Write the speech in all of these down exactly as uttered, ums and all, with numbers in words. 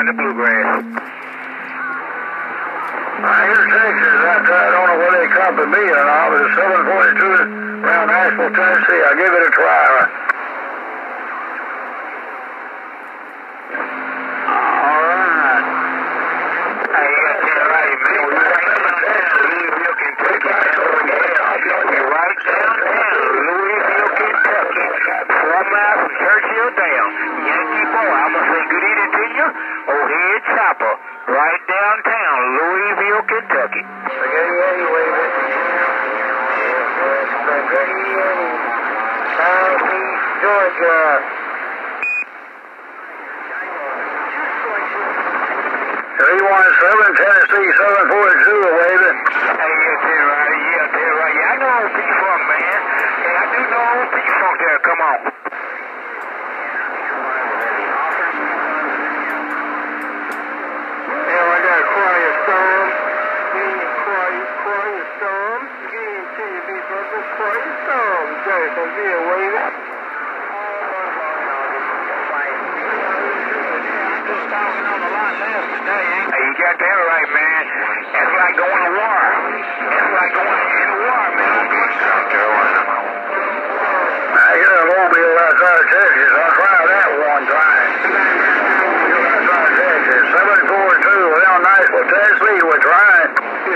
the bluegrass. I hear Texas out there. I don't know where they copy me or not, but it's seven forty-two around Nashville, Tennessee. I'll give it a try. All right. Hey, that's right, man. We're right downtown Louisville, Kentucky. We're right downtown Louisville, Kentucky. Four miles from Churchill down. Yankee boy, I'm going to say good evening to you. O'Head Chopper. Right downtown Louisville, Kentucky. Spaghetti anyway, Spaghetti anyway. Southeast Georgia. three one seven, Tennessee, seven forty-two, waving. Hey, yeah, tell right, yeah, tell right. Yeah, I know old P-Funk, man. Hey, I do know old P-Funk there. Come on. Yeah, I got a quiet storm. Getting a quiet, quiet storm. Getting to you, big brother. Quiet storm. Jason, yeah, waving. Hey, you got that right, man. That's like going to war. That's like going to war, man. South Carolina. I hear a mobile outside of Texas. I'll try that one time. Outside Texas, seven forty-two, around Nashville, Tennessee. We're trying.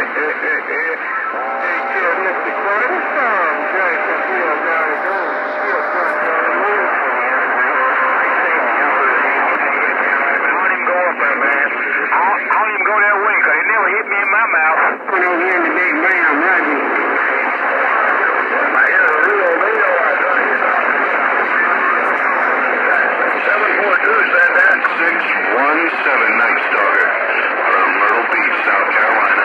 Mister Quiet Storm, Jason, yeah, gotta go. I don't even go that way because it never hit me in my mouth. Put over here in the big brown rugby. I hear a real radio out there. seven four two said that. six one seven Night Stalker from Myrtle Beach, South Carolina.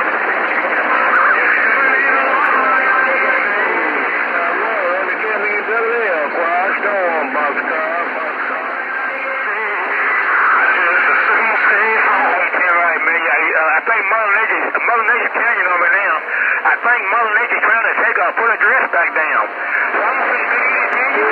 Quiet storm, Boxcar. I think Mother Nature, Mother Nature Canyon over now. I think Mother Nature's trying to take her, put her dress back down. So I'm gonna say good evening to you.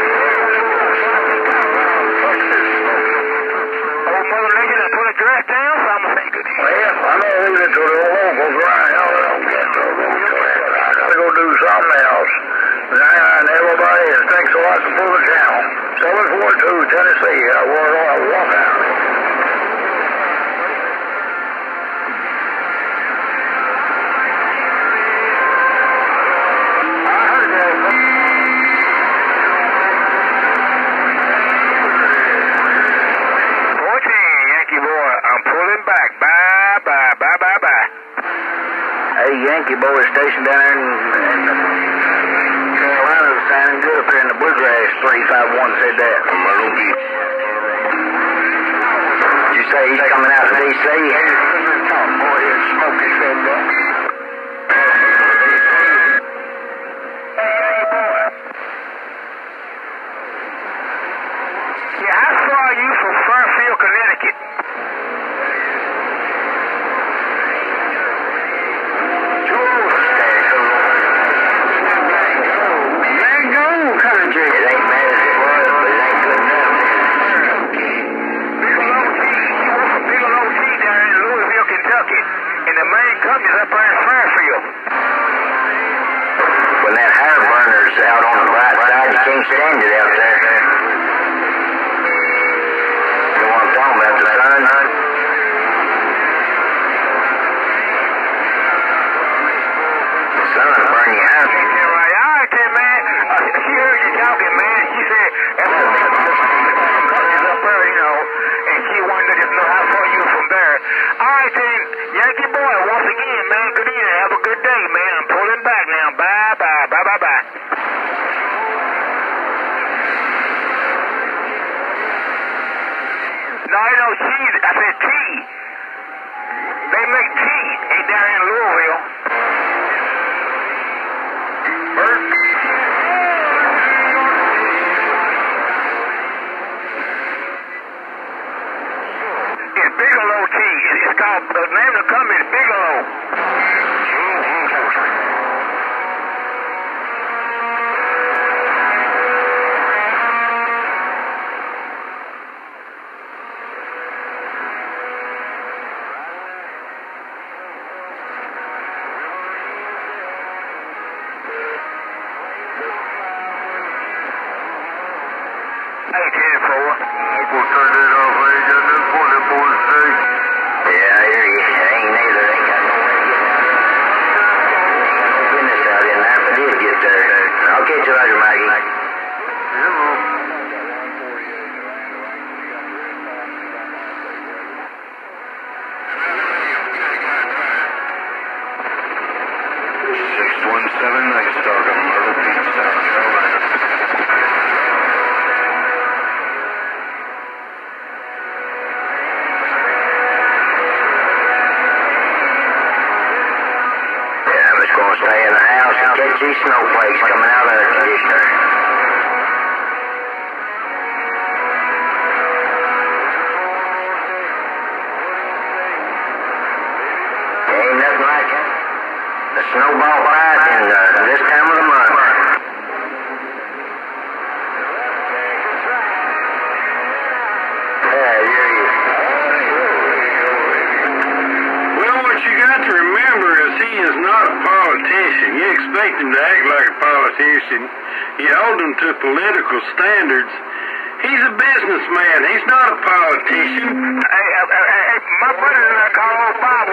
Oh, Mother Nature done put her dress down, so I'm gonna say good evening. Well, I'm gonna leave it to the locals right now. They don't get no I gotta go do something else. And everybody, thanks a lot for the channel. seven four two, Tennessee. I walk out. Yankee boy stationed down there in, in Carolina was sounding good up here in the bluegrass. three five one said that. Myrtle Beach. Did you say he's coming out from D C? Top boy here, Smokey said that. Yeah, how far are you from Fairfield, Connecticut? Stand it out there. You know what I'm talking about, the sun? The sun will burn you out. Yeah, right. All right, then, man. Uh, she heard you talking, man. She said, that's what up there, you know, and she wanted to just know how far you were from there. All right, then, Yankee boy, once again, man, good evening. Have a good day, man. I'm pulling back now. Bye, bye, bye, bye, bye. No, I know cheese. I said tea. They make tea. Ain't down in Louisville. Bert? It's Bigelow tea. It's called, the name of the company is Bigelow. punchy snowflakes coming out of the conditioner. Ain't nothing like it. The snowball fight in uh, this time of the month. Yeah, you're you. Well, what you got to remember is he is not a politician. You expect him to act like a politician. You hold him to political standards. He's a businessman. He's not a politician. Hey, uh, uh, hey, my brother and I call old Bob